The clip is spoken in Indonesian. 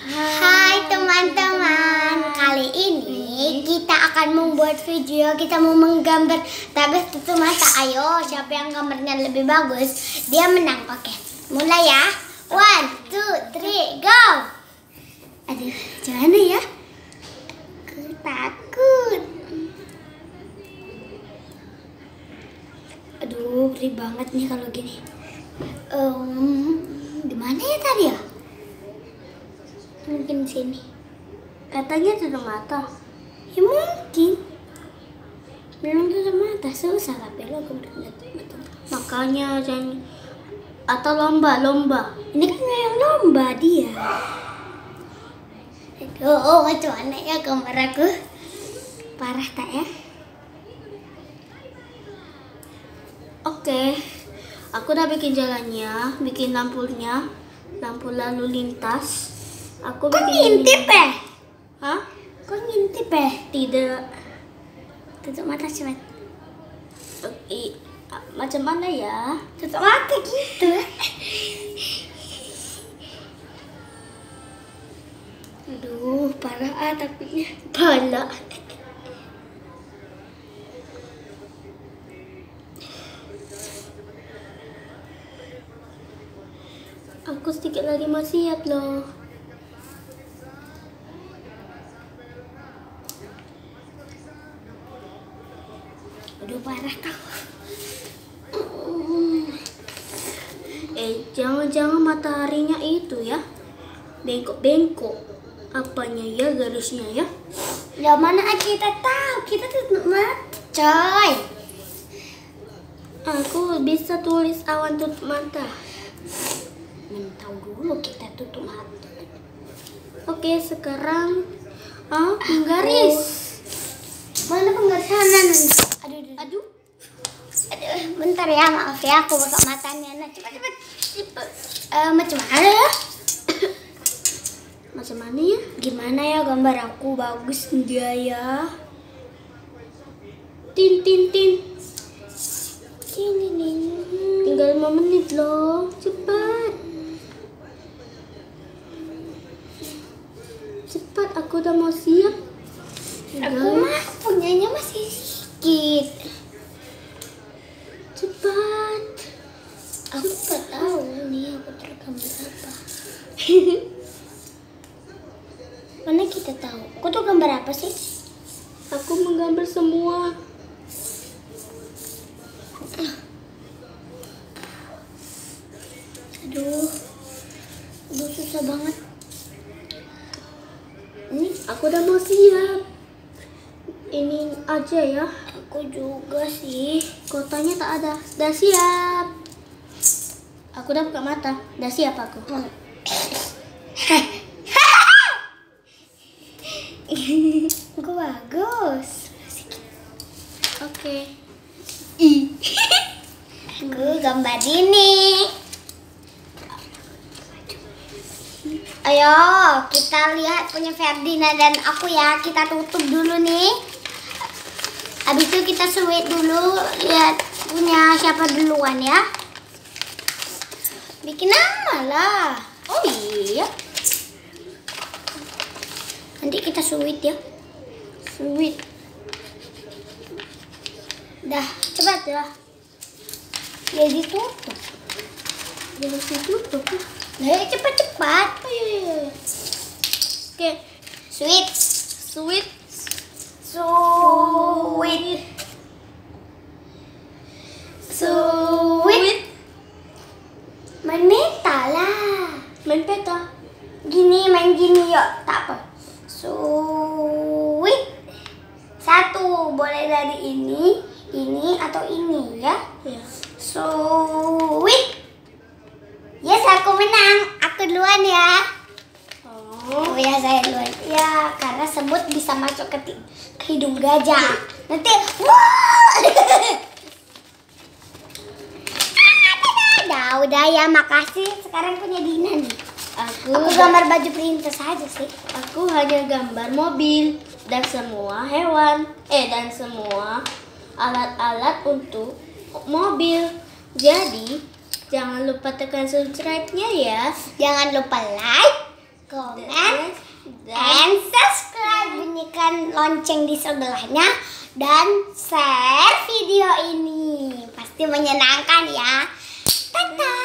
Hai teman-teman, kali ini kita akan membuat video. Kita mau menggambar tabel tutup mata. Ayo, siapa yang gambarnya lebih bagus, dia menang. Oke, mulai ya. 1, 2, 3, go. Aduh, gimana ya? Aku takut. Aduh, ngeri banget nih kalau gini. Gimana ya tadi ya? Mungkin sini. Katanya tutup mata. Ya mungkin. Memang tutup mata susah tapi lo kemudian tutup mata. Makanya jangan atau lomba. Ini kan yang lomba dia. Aduh, macam mana ya gambar aku? Parah tak ya? Oke. Aku udah bikin jalannya, bikin lampunya, lampu lalu lintas. Aku bikin ngintip ya? Hah? Kok ngintip ya? Tidak. Tutup mata cepat. Macam mana ya? Tutup mata gitu. Aduh, parah takutnya. Parah. Aku sedikit lagi mau siap loh. Aduh, parah kau. Jangan-jangan mataharinya itu ya bengkok-bengkok. Apanya ya garisnya ya? Ya mana kita tahu, kita tutup mata, coy. Aku bisa tulis awan tutup mata. Tahu dulu kita tutup mata. Oke, sekarang penggaris. Mana penggaris? Aduh. Bentar ya, maaf ya, aku buka matanya. Nah, cepat. Macam mana ya? Macam mana ya? Gimana ya gambar aku bagus enggak ya? Tin. Tinggal 5 menit loh, cepat. Cepat, aku udah mau siap. Aku mah punyanya masih sedikit. Cepat. Aku nggak tahu nih aku tergambar apa. Mana kita tahu? Aku tuh gambar apa sih? Aku menggambar semua. Aduh, susah banget. Ini aku udah mau siap. Ini aja ya. Aku juga sih. Kotanya tak ada. Udah siap. Aku udah buka mata. Udah siap aku. Aku bagus. Oke. Aku gambar ini. Ayo, kita lihat punya Ferdinand dan aku ya. Kita tutup dulu nih. Habis itu kita sweet dulu. Lihat punya siapa duluan ya. Bikin nama lah. Oh iya. Nanti kita sweet ya. Sweet. Dah, cepat ya. Jadi tutup. Nah, cepat. Oke. Sweet. Main meta lah. Main peta. Main gini yuk. Tak apa. Sweet. 1 boleh dari ini atau ini ya. Sweet. Yes, aku menang. Aku duluan ya. Oh ya, saya duluan. Ya, karena semut bisa masuk ke hidung gajah. Nanti, udah ya, makasih. Sekarang punya Dina nih. Aku gambar baju princess aja sih. Aku hanya gambar mobil dan semua hewan. Dan semua alat-alat untuk mobil. Jadi jangan lupa tekan subscribe-nya ya. Jangan lupa like, komen, tekan lonceng di sebelahnya dan share video ini. Pasti menyenangkan ya. Dadah.